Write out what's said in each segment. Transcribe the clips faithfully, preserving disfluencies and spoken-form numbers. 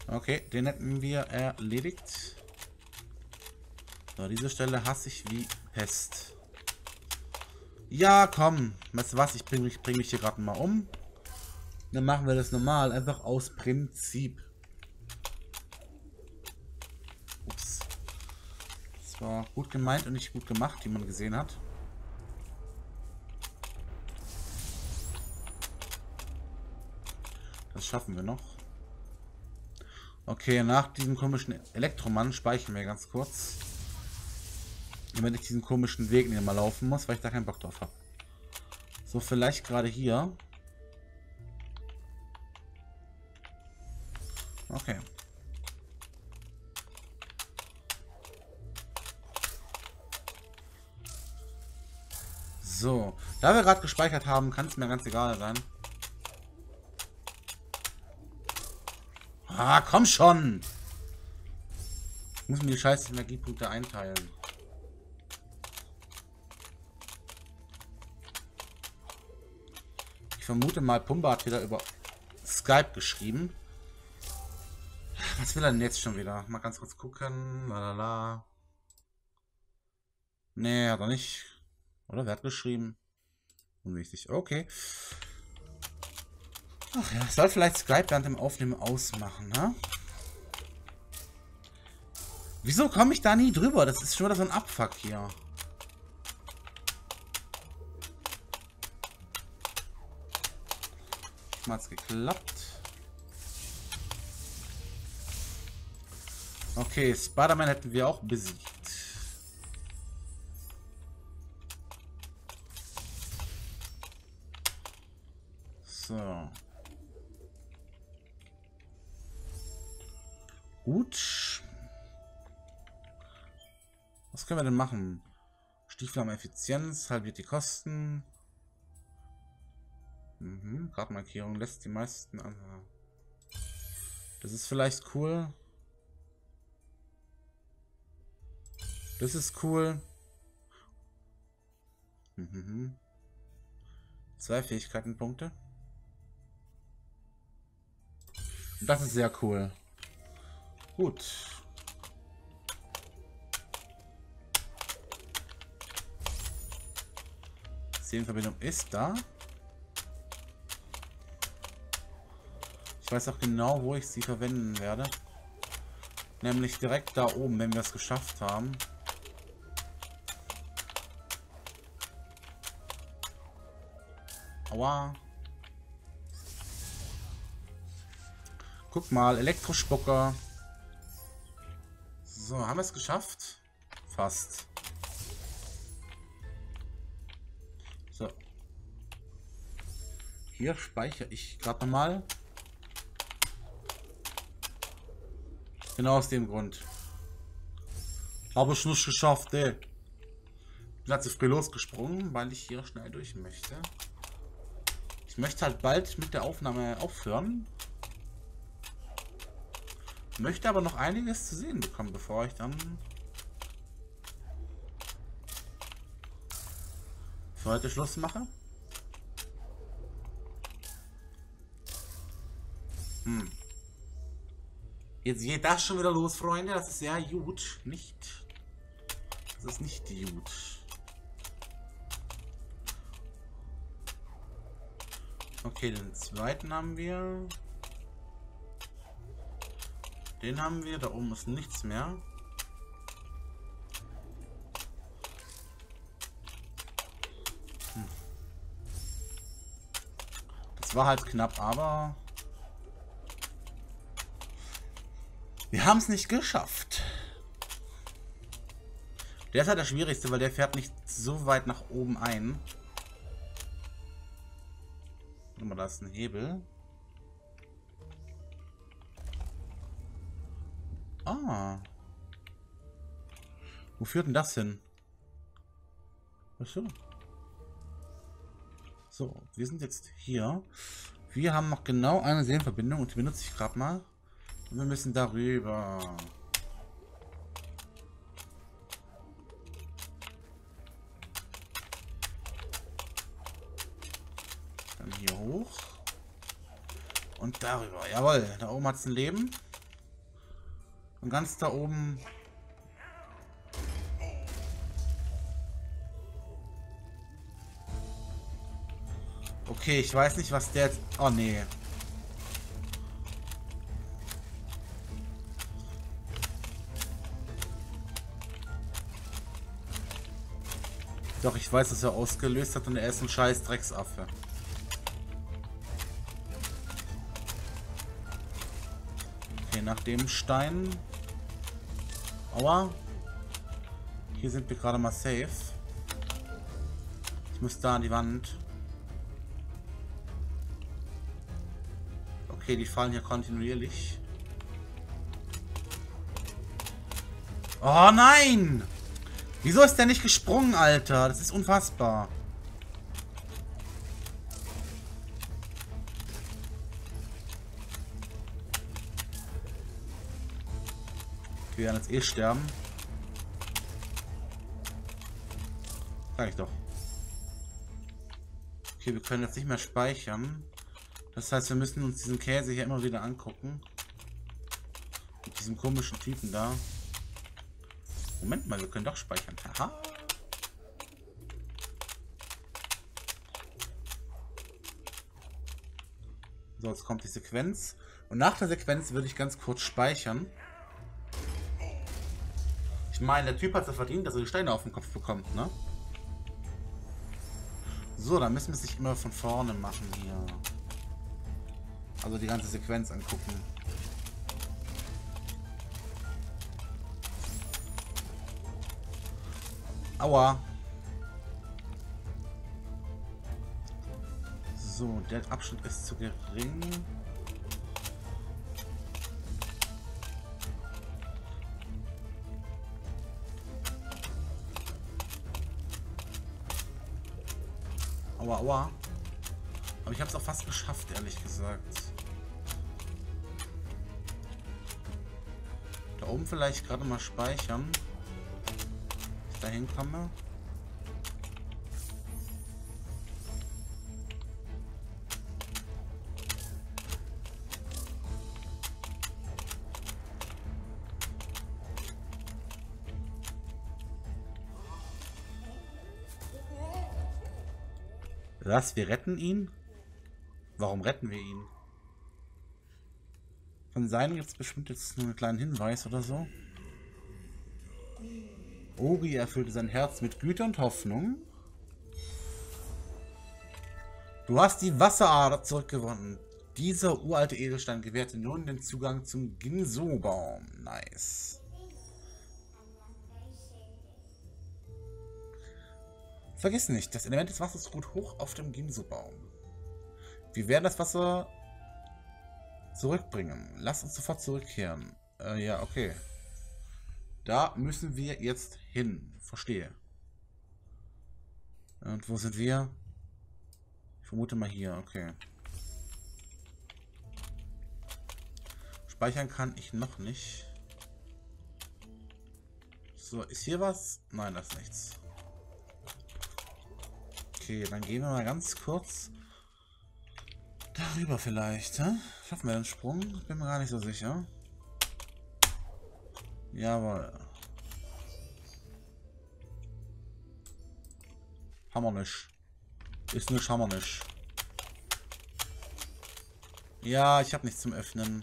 Okay, den hätten wir erledigt. So, diese Stelle hasse ich wie Pest. Ja, komm. Weißt du was? Ich bringe mich, bring mich hier gerade mal um. Dann machen wir das normal. Einfach aus Prinzip. Ups. Das war gut gemeint und nicht gut gemacht, wie man gesehen hat. Das schaffen wir noch. Okay, nach diesem komischen Elektromann speichern wir ganz kurz. Damit ich diesen komischen Weg nicht mal laufen muss, weil ich da keinen Bock drauf habe. So, vielleicht gerade hier. Okay. So, da wir gerade gespeichert haben, kann es mir ganz egal sein. Ah, komm schon! Ich muss mir die scheiß Energiepunkte einteilen. Ich vermute mal, Pumba hat wieder über Skype geschrieben. Was will er denn jetzt schon wieder? Mal ganz kurz gucken. Lalala. Nee, hat er nicht. Oder wer hat geschrieben? Unwichtig. Okay. Ach ja, ich soll vielleicht Skype während dem Aufnehmen ausmachen, ne? Wieso komme ich da nie drüber? Das ist schon wieder so ein Abfuck hier. Mal hat's geklappt. Okay, Spider-Man hätten wir auch besiegt. So. Gut. Was können wir denn machen? Stiefel haben Effizienz, halbiert die Kosten. Mhm, Gradmarkierung lässt die meisten an. Das ist vielleicht cool. Das ist cool. Mhm. Zwei Fähigkeitenpunkte. Das ist sehr cool. Gut. Seelenverbindung ist da. Ich weiß auch genau, wo ich sie verwenden werde. Nämlich direkt da oben, wenn wir es geschafft haben. Aua. Guck mal, Elektrospucker. So, haben wir es geschafft? Fast. So. Hier speichere ich gerade nochmal. Genau aus dem Grund. Habe ich nicht geschafft, ey. Ich bin halt zu früh losgesprungen, weil ich hier schnell durch möchte. Ich möchte halt bald mit der Aufnahme aufhören. Möchte aber noch einiges zu sehen bekommen, bevor ich dann für heute Schluss mache. Hm. Jetzt geht das schon wieder los, Freunde. Das ist sehr gut. Nicht. Das ist nicht gut. Okay, den zweiten haben wir. Den haben wir. Da oben ist nichts mehr. Hm. Das war halt knapp, aber wir haben es nicht geschafft. Der ist halt das Schwierigste, weil der fährt nicht so weit nach oben ein. Guck mal, da ist ein Hebel. Ah. Wo führt denn das hin? Achso. So, wir sind jetzt hier. Wir haben noch genau eine Seelenverbindung und die benutze ich gerade mal. Und wir müssen darüber. Dann hier hoch. Und darüber. Jawohl, da oben hat es ein Leben. Und ganz da oben... Okay, ich weiß nicht, was der jetzt... Oh, nee. Doch, ich weiß, dass er ausgelöst hat und er ist ein scheiß Drecksaffe. Okay, nach dem Stein... Aua. Hier sind wir gerade mal safe. Ich muss da an die Wand. Okay, die fallen hier kontinuierlich. Oh nein! Wieso ist der nicht gesprungen, Alter? Das ist unfassbar. Wir werden jetzt eh sterben. Sag ich doch. Okay, wir können jetzt nicht mehr speichern. Das heißt, wir müssen uns diesen Käse hier immer wieder angucken. Mit diesem komischen Typen da. Moment mal, wir können doch speichern. Haha. So, jetzt kommt die Sequenz. Und nach der Sequenz würde ich ganz kurz speichern. Ich meine, der Typ hat es verdient, dass er die Steine auf den Kopf bekommt, ne? So, dann müssen wir es sich immer von vorne machen hier. Also die ganze Sequenz angucken. Aua. So, der Abschnitt ist zu gering. Aua, aua. Aber ich habe es auch fast geschafft, ehrlich gesagt. Da oben vielleicht gerade mal speichern. Dass ich da hinkomme. Was? Wir retten ihn? Warum retten wir ihn? Von seinen gibt es bestimmt jetzt nur einen kleinen Hinweis oder so. Ori erfüllte sein Herz mit Güte und Hoffnung. Du hast die Wasserader zurückgewonnen. Dieser uralte Edelstein gewährte nun den Zugang zum Ginso-Baum. Nice. Vergiss nicht, das Element des Wassers ruht hoch auf dem Ginso-Baum. Wir werden das Wasser zurückbringen. Lass uns sofort zurückkehren. Äh, ja, okay. Da müssen wir jetzt hin. Verstehe. Und wo sind wir? Ich vermute mal hier, okay. Speichern kann ich noch nicht. So, ist hier was? Nein, das ist nichts. Okay, dann gehen wir mal ganz kurz darüber vielleicht. Hä? Schaffen wir den Sprung? Bin mir gar nicht so sicher. Jawohl. Hammer nicht. Ist nicht Hammer nicht. Ja, ich habe nichts zum Öffnen.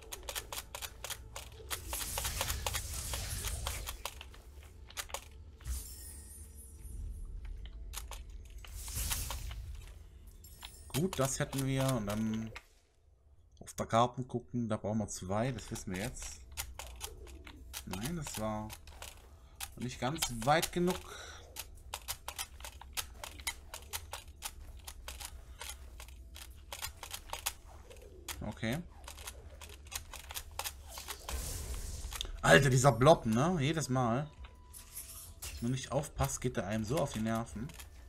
Gut, das hätten wir. Und dann auf der Karten gucken. Da brauchen wir zwei. Das wissen wir jetzt. Nein, das war nicht ganz weit genug. Okay. Alter, dieser Blob, ne? Jedes Mal. Wenn du nicht aufpasst, geht er einem so auf die Nerven.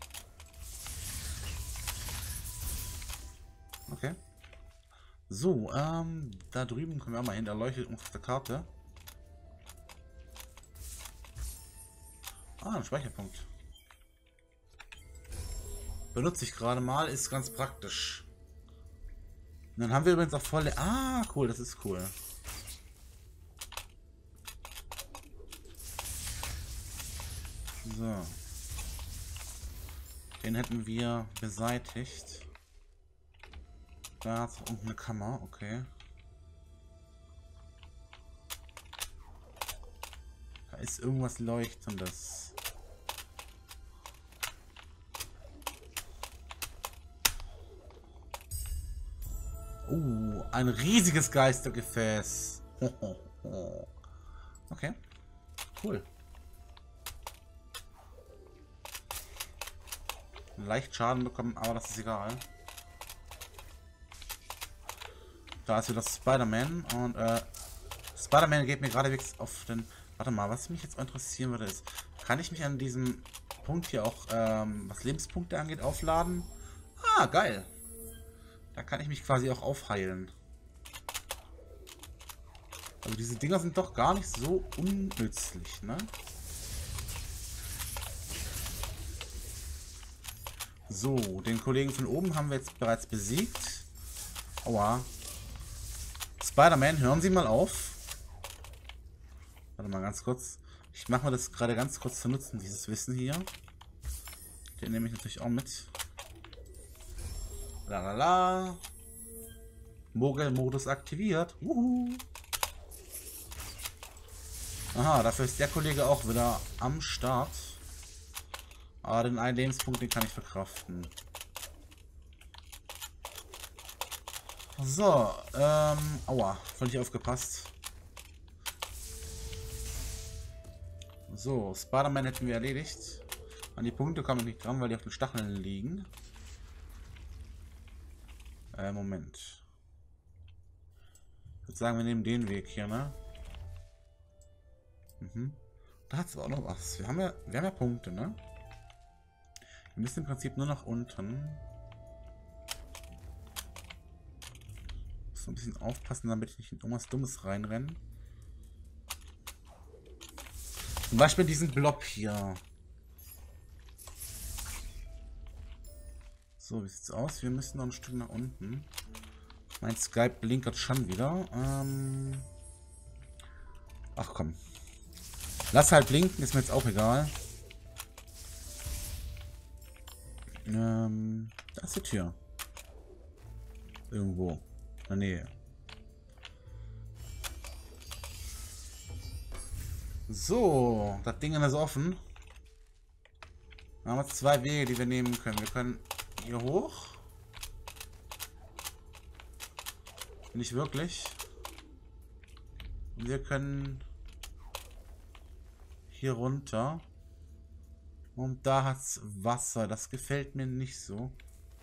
Okay. So, ähm, da drüben können wir auch mal hin. Da leuchtet uns auf der Karte. Ah, ein Speicherpunkt. Benutze ich gerade mal, ist ganz praktisch. Und dann haben wir übrigens auch volle... Ah, cool, das ist cool. So. Den hätten wir beseitigt. Da ist unten eine Kammer, okay. Da ist irgendwas Leuchtendes. Oh, ein riesiges Geistergefäß. Okay, cool. Leicht Schaden bekommen, aber das ist egal. Da ist wieder Spider-Man und äh, Spider-Man geht mir geradewegs auf den... Warte mal, was mich jetzt interessieren würde ist, kann ich mich an diesem Punkt hier auch, ähm, was Lebenspunkte angeht, aufladen? Ah, geil. Da kann ich mich quasi auch aufheilen. Also diese Dinger sind doch gar nicht so unnützlich, ne? So, den Kollegen von oben haben wir jetzt bereits besiegt. Aua. Spider-Man, hören Sie mal auf. Warte mal ganz kurz. Ich mache mir das gerade ganz kurz zu nutzen, dieses Wissen hier. Den nehme ich natürlich auch mit. Lalala. Mogel-Modus aktiviert. Uhu. Aha, dafür ist der Kollege auch wieder am Start. Aber den einen Lebenspunkt, den kann ich verkraften. So, ähm, aua, voll nicht aufgepasst. So, Spider-Man hätten wir erledigt. An die Punkte komme ich nicht dran, weil die auf den Stacheln liegen. Äh, Moment. Ich würde sagen, wir nehmen den Weg hier, ne? Mhm. Da hat es auch noch was. Wir haben ja, wir haben ja Punkte, ne? Wir müssen im Prinzip nur nach unten. Muss ein bisschen aufpassen, damit ich nicht in irgendwas Dummes reinrenne. Zum Beispiel diesen Blob hier. So, wie sieht's aus? Wir müssen noch ein Stück nach unten. Mein Skype blinkert schon wieder. Ähm Ach komm. Lass halt blinken, ist mir jetzt auch egal. Ähm, da ist die Tür. Irgendwo. In der Nähe. So, das Ding ist offen. Wir haben jetzt zwei Wege, die wir nehmen können. Wir können hier hoch. Nicht wirklich. Und wir können hier runter. Und da hat's Wasser. Das gefällt mir nicht so.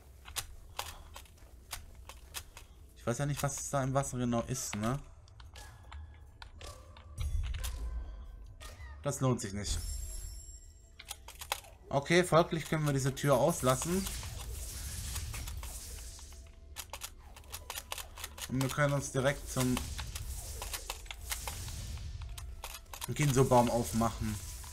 Ich weiß ja nicht, was da im Wasser genau ist, ne? Das lohnt sich nicht. Okay, folglich können wir diese Tür auslassen. Und wir können uns direkt zum Ginso-Baum aufmachen.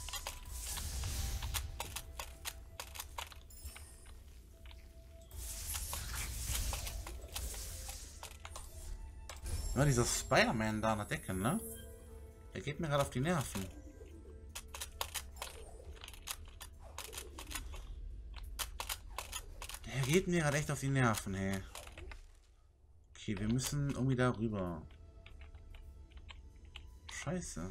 Ja, dieser Spider-Man da an der Decke, ne? Der geht mir gerade auf die Nerven. Der geht mir gerade echt auf die Nerven, hey. Okay, wir müssen irgendwie da rüber. Scheiße.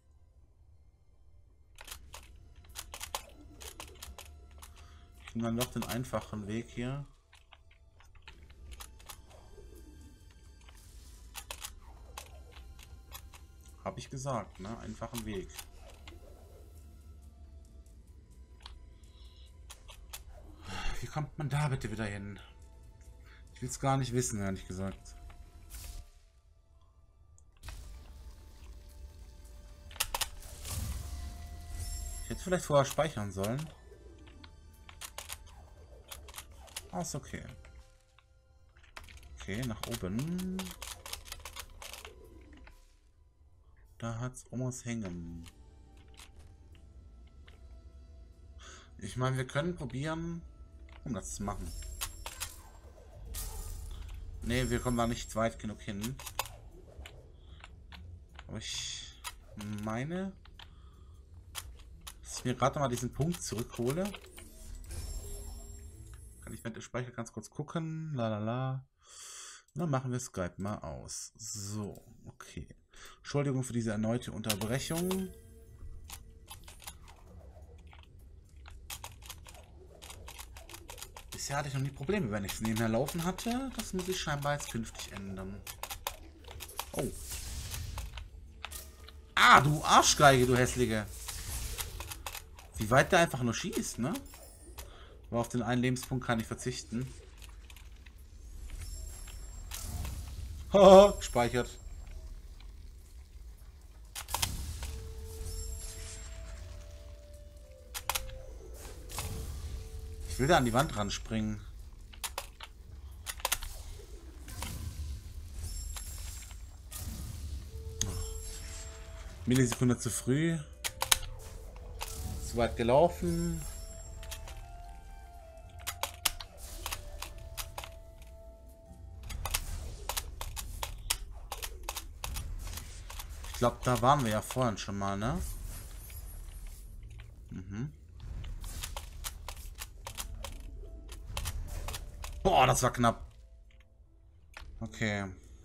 Ich nehme dann doch den einfachen Weg hier. Habe ich gesagt, ne? Einfachen Weg. Wie kommt man da bitte wieder hin? Ich will es gar nicht wissen, ehrlich gesagt. Ich hätte vielleicht vorher speichern sollen. Ah, ist okay. Okay, nach oben. Da hat's Omas hängen. Ich meine, wir können probieren, um das zu machen. Ne, wir kommen da nicht weit genug hin. Aber ich meine, dass ich mir gerade mal diesen Punkt zurückhole. Kann ich mit dem Speicher ganz kurz gucken. Lalala. Dann machen wir Skype mal aus. So, okay. Entschuldigung für diese erneute Unterbrechung. Bisher hatte ich noch nie Probleme, wenn ich es nebenher laufen hatte. Das muss ich scheinbar jetzt künftig ändern. Oh. Ah, du Arschgeige, du hässliche. Wie weit der einfach nur schießt, ne? Aber auf den einen Lebenspunkt kann ich verzichten. Haha, gespeichert. Ich will da an die Wand ran springen. Millisekunde zu früh. Zu weit gelaufen. Ich glaube, da waren wir ja vorhin schon mal, ne? Mhm. Boah, das war knapp. Okay.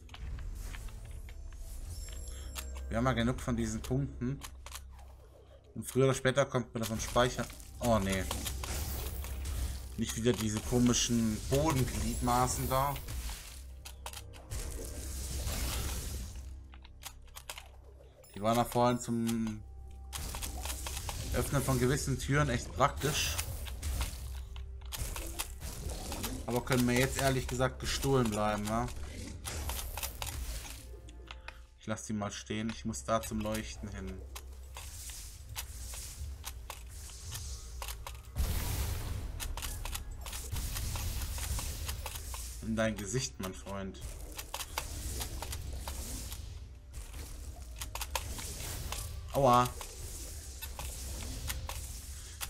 Wir haben ja genug von diesen Punkten. Und früher oder später kommt mir das ein Speicher. Oh, nee. Nicht wieder diese komischen Bodengliedmaßen da. Die waren da vorhin zum Öffnen von gewissen Türen echt praktisch. Aber können mir jetzt ehrlich gesagt gestohlen bleiben, ne? Ich lasse die mal stehen. Ich muss da zum Leuchten hin. In dein Gesicht, mein Freund. Aua.